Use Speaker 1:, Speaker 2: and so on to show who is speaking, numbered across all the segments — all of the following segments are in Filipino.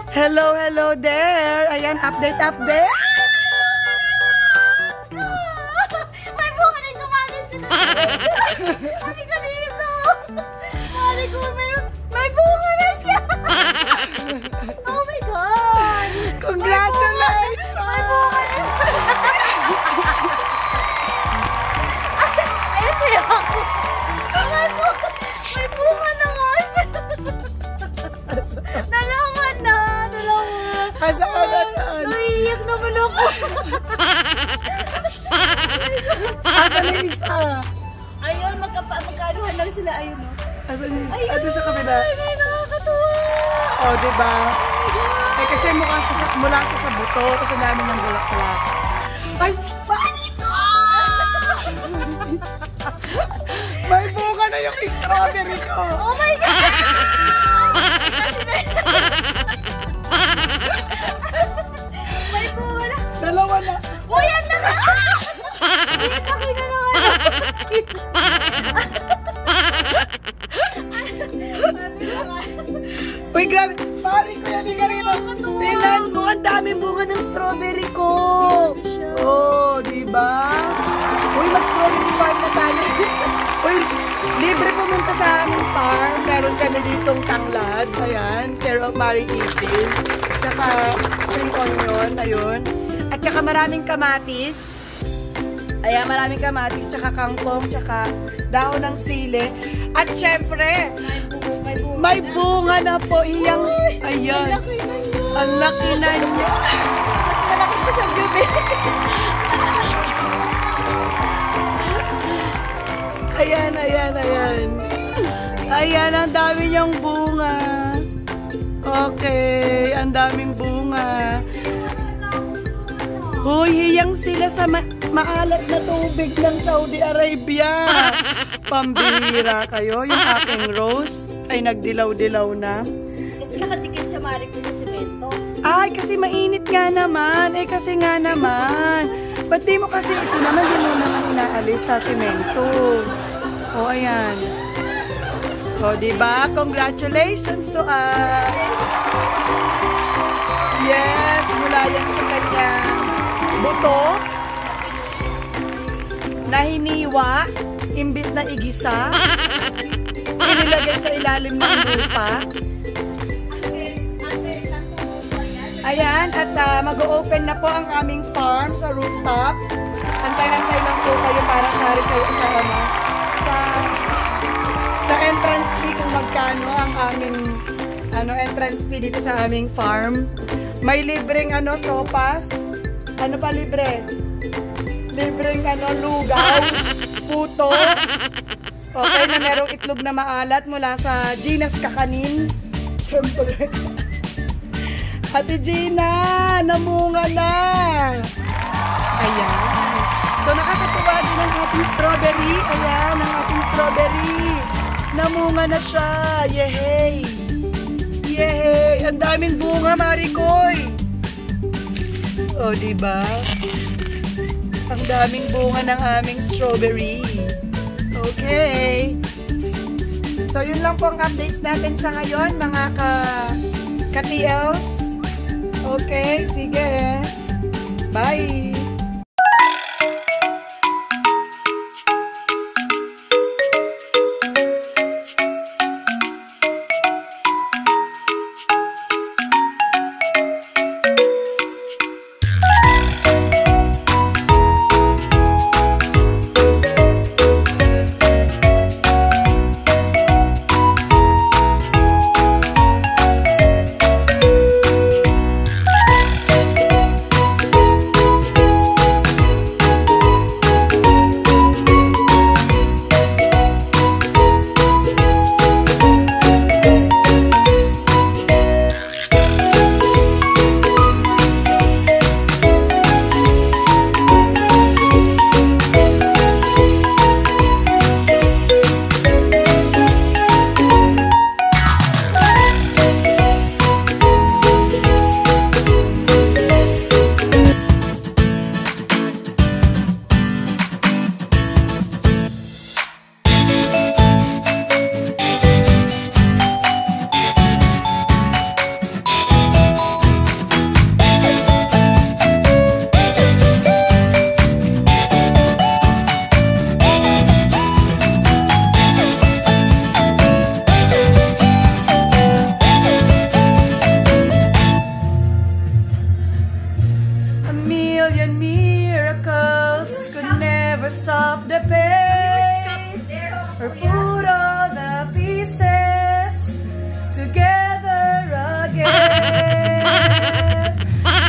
Speaker 1: Hello, hello there. Ayan, update.
Speaker 2: May bunga na yung kamatis dito. Mali ka dito. Mali ko, may bunga na siya. Oh my God.
Speaker 1: Congratulations!
Speaker 2: May bunga na siya. Ay, sa'yo ako. May bunga na nga siya. Dalawa na.
Speaker 1: Asa ka na saan?
Speaker 2: Naiiyak naman ako.
Speaker 1: Asa na yung isa?
Speaker 2: Ayun, magkaanuhan lang sila. Ayun, no?
Speaker 1: Asa na yung isa? Ado sa kabila.
Speaker 2: Ay, nakakatuwa.
Speaker 1: Oh, diba? Eh, kasi mula siya sa buto. Kasi namin yung bulaklak. Ay, may bunga na yung strawberry ko.
Speaker 2: Oh my God! May bunga na.
Speaker 1: Dalawa na.
Speaker 2: Uy, yan na ka! Uy, laki na naman.
Speaker 1: Uy, grabe. Pari ko yan, hindi rito. Tingnan mo, ang daming bunga ng strawberry ko. Oh, diba? Uy, mag-strawberry farm na tayo. Uy, libre pumunta sa aming farm. Meron kami ditong tanglad. Ayan, care of Mary Isil. Tsaka spring onion, ayun. At tsaka maraming kamatis. Ayan, maraming kamatis, tsaka kangkong, tsaka dahon ng sili. At syempre, may bunga na po iyang, ayan, ang laki na niya.
Speaker 2: Malaki pa sa gabi.
Speaker 1: Ayan. Ayan, ang dami niyang bunga. Okay, ang daming bunga. Huy, hiyang sila sa maalat na tubig ng Saudi Arabia. Pambihira kayo. Yung aking rose ay nagdilaw-dilaw na.
Speaker 2: Kasi nakadikit siya, Mari, ko sa semento.
Speaker 1: Ay, kasi mainit nga naman. Eh, kasi nga naman. Ba't di mo kasi ito naman, di mo naman inaalis sa semento. O, ayan. O, diba? Congratulations to us. Yes, mula yan sa kanyang buto na hiniwa, imbis na igisa, inilagay sa ilalim ng lupa. Ayan, at mag-o-open na po ang aming farm sa rooftop. Antay-antay lang po kayo para sari sa entrance fee kung magkano ang aming entrance fee dito sa aming farm. May libreng sopas. Ano pa libre? Libreng lugaw, puto. Okay, na merong itlog na maalat mula sa Gina's Kakanin. Siyempre. Ate Gina, namunga na. Ayan. So, nakakatuwa din ang ating strawberry. Ayan, ang ating strawberry. Namunga na siya. Yehey! Yehey! Ang daming bunga, Marikoy. O, diba? Ang daming bunga ng aming strawberry. Okay. So, yun lang po ang updates natin sa ngayon, mga ka-TLs. Okay, sige. Bye!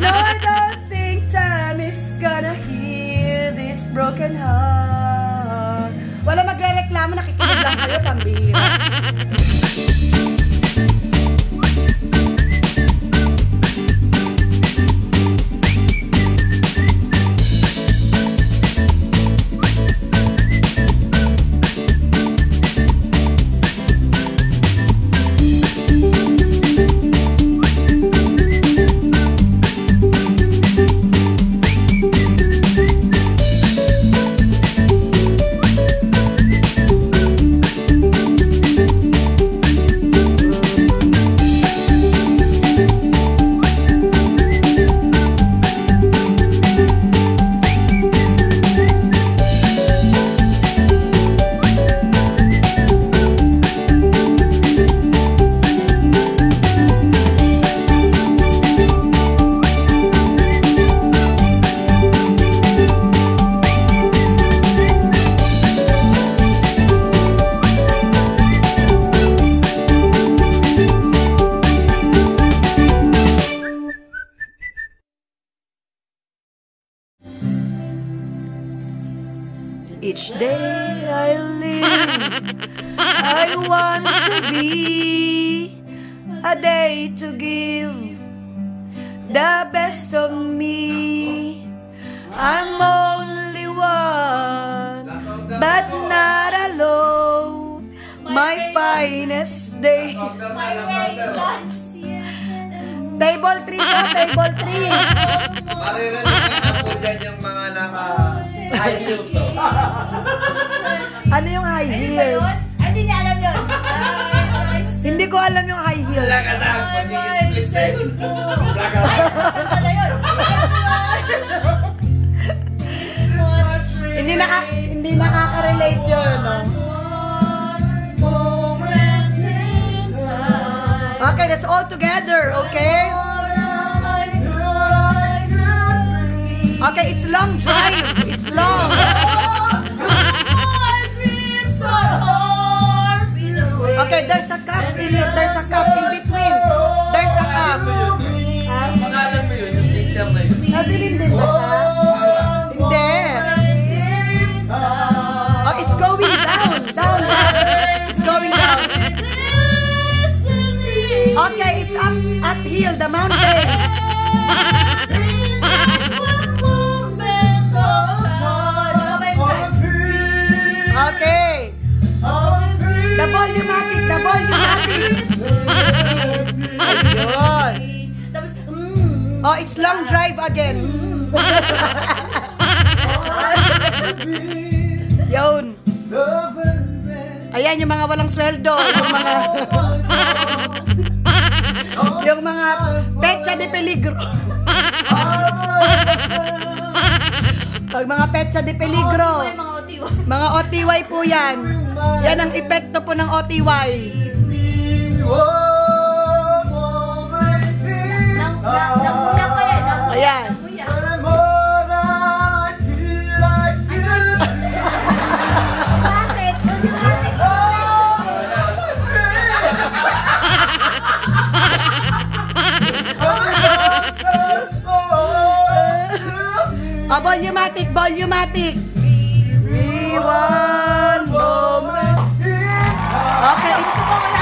Speaker 1: No, I don't think time is gonna heal this broken heart. Wala magre-reklamo, nakikinig lang kayo, pambihira. Each day I live, I want to be a day to give the best of me. I'm only one, but not alone. My finest day. Table 3 po, table 3.
Speaker 3: Maririnig po dyan yung mga naka-high heels.
Speaker 1: Ano yung high heels?
Speaker 2: Hindi niya alam yun.
Speaker 1: Hindi ko alam yung high heels.
Speaker 3: Wala ka na, pag-i-split eh. Wala ka na.
Speaker 1: Hindi nakaka-relate yun, no? Okay, that's all together, okay? Okay, it's long drive. It's long. Okay, there's a cup in it. There's a cup in between. There's a cup.
Speaker 3: Pangalan mo yun, yung teacher na yun.
Speaker 1: Nabilin din ba siya? Hindi. Oh, it's going down. Down, down. It's going down. Okay, it's uphill, the mountain. Okay. The volumatic, the volumatic. Ayun. Oh, it's long drive again. Yun. Ayan, yung mga walang sweldo. Yung mga pecha de peligro. Pag mga pecha de peligro. Mga OTY po yan. Yan ang epekto po ng OTY. Ayan. Volumatic, volumatic. We want moment. Okay, it's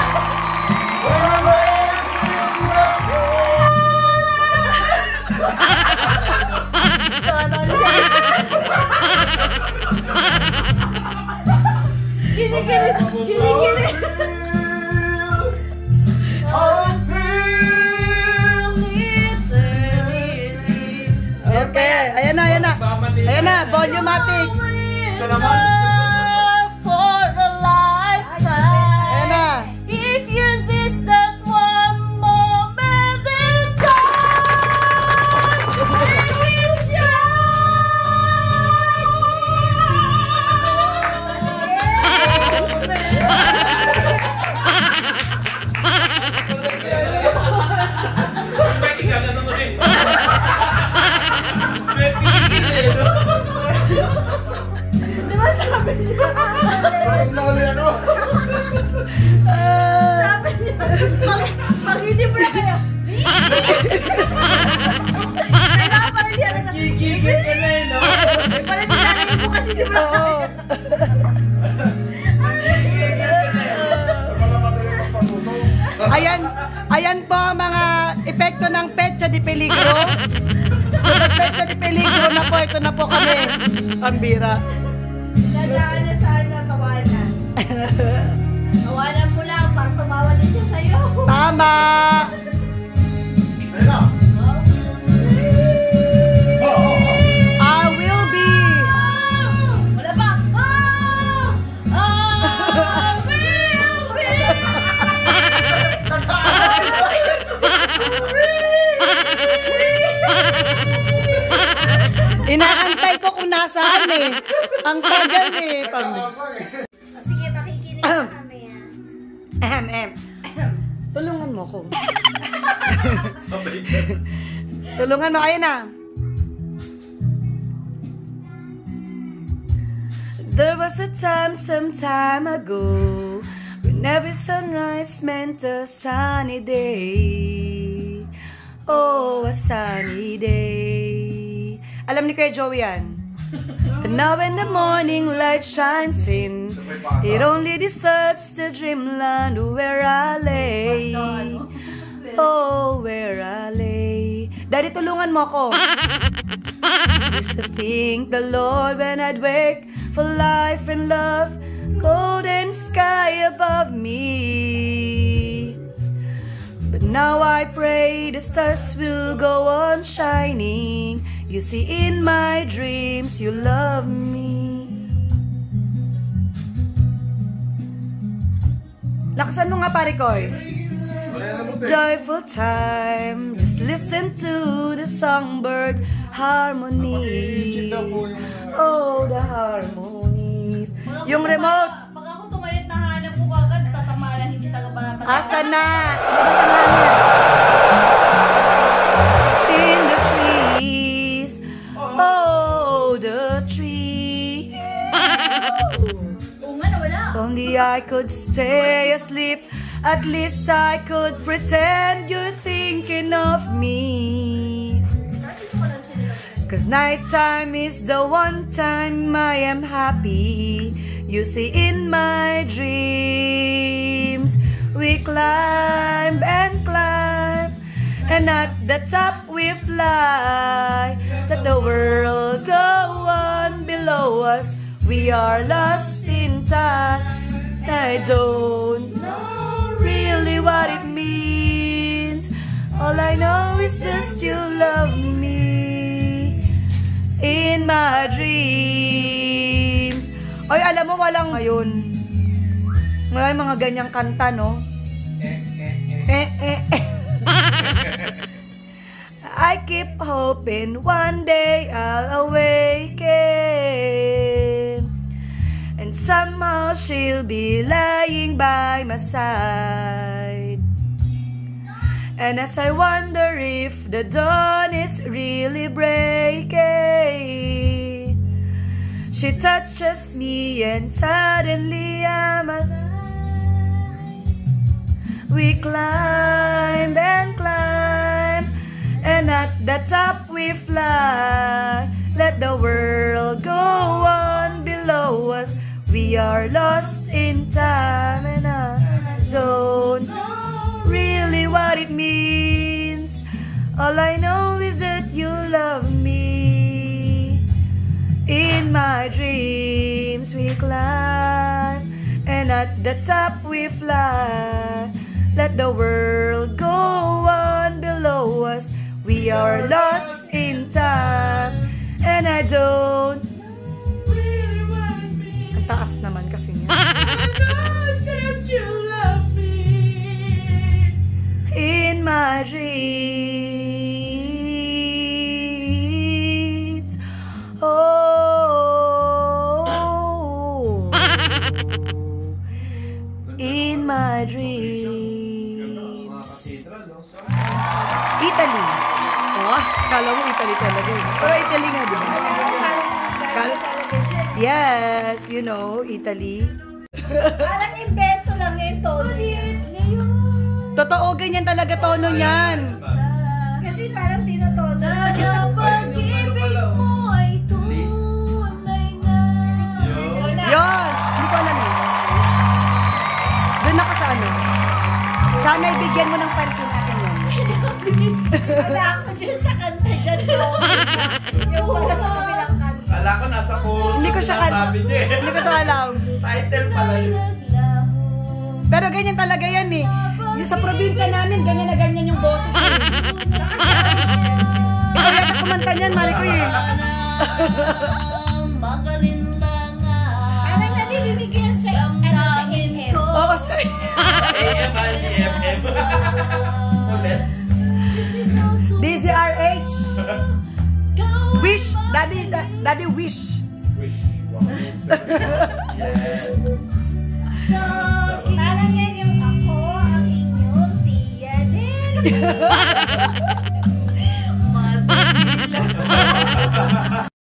Speaker 1: okay, ayan na, ayan na. Ayan na, volumatic.
Speaker 3: Siya naman.
Speaker 2: For a lifetime.
Speaker 1: Ayan na.
Speaker 2: If yours is that one moment in time, make it
Speaker 1: Di ba sabi Oo. Ayan po ang mga epekto ng Pecha de Peligro. So, Pecha de Peligro na po, ito na po kami. Pambira.
Speaker 2: Dadaan na sana, tawanan. Tawanan mo lang, pag tumawa din siya sa'yo.
Speaker 1: Tama! I will be.
Speaker 2: Wala pa. I will be.
Speaker 1: Inaantay ko kung nasaan eh. Ang tagal eh.
Speaker 2: Sige, makikinig ka kami yan.
Speaker 1: Tulungan mo ko. Tulungan mo. Ayun na. There was a time some time ago when every sunrise meant a sunny day. Oh, a sunny day. Alam ni Kuya Joey yan. And now when the morning light shines in, it only disturbs the dreamland where I lay. Oh, where I lay. Daddy, tulungan mo ako. Used to thank the Lord when I'd wake for life and love, golden sky above me. But now I pray the stars will go on shining. You see in my dreams you love me. Lakasan mo nga, pare Koy. Joyful time, just listen to the songbird harmonies. Oh, the harmonies. Yung remote.
Speaker 2: Pag ako tumayot na hanap ko agad, tatama lang hindi taga-bata.
Speaker 1: Asa na? In the trees. Oh, the trees.
Speaker 2: Oo nga, nawala.
Speaker 1: Only I could stay asleep. At least I could pretend you're thinking of me. 'Cause nighttime is the one time I am happy. You see in my dreams we climb and climb, and at the top we fly. Let the world go on below us. We are lost in time. I don't know really what it means. All I know is just you love me in my dreams. Oy, alam mo, walang ngayon. Ngayon, mga ganyang kanta, no? I keep hoping one day I'll awaken, and somehow she'll be lying by my side. And as I wonder if the dawn is really breaking, she touches me and suddenly I'm alive. We climb and climb, and at the top we fly. Let the world go on below us. We are lost in time, and I don't know really what it means. All I know is that you love me. In my dreams we climb, and at the top we fly. Let the world go on below us. We are lost in time, and I don't really want me. Ang taas naman kasi niya. You love me in my dreams. Oh, in my dreams. Italy. Oh, kala mo Italy talaga eh. Pero Italy nga, di ba? Yes, you know, Italy.
Speaker 2: Alam, invento lang ngayon, tono yan. Ngayon.
Speaker 1: Totoo, ganyan talaga tono niyan.
Speaker 2: Kasi parang tinotono. Sa pag-ibig mo ay tunay na.
Speaker 1: Nanay, bigyan mo ng pansin natin yun.
Speaker 2: Wala ako dyan sa kanta dyan. Yung wala sa kabilang kanta.
Speaker 3: Kala ko nasa puso.
Speaker 1: Hindi ko siya
Speaker 3: sinasabi niya eh.
Speaker 1: Hindi ko to alam.
Speaker 3: Title pala yun.
Speaker 1: Pero ganyan talaga yan eh. Yung sa probinsya namin, ganyan na ganyan yung boses eh. Ikaw yata kumanta niyan, mali ko eh.
Speaker 2: Parang nadidinig yan sa FM.
Speaker 1: Oo, sorry.
Speaker 3: AFIDFM. Ulit.
Speaker 1: DZRH. Wish. Daddy wish.
Speaker 3: Wish. Yes.
Speaker 2: Parang yan yung ako, ang inyong tiya din.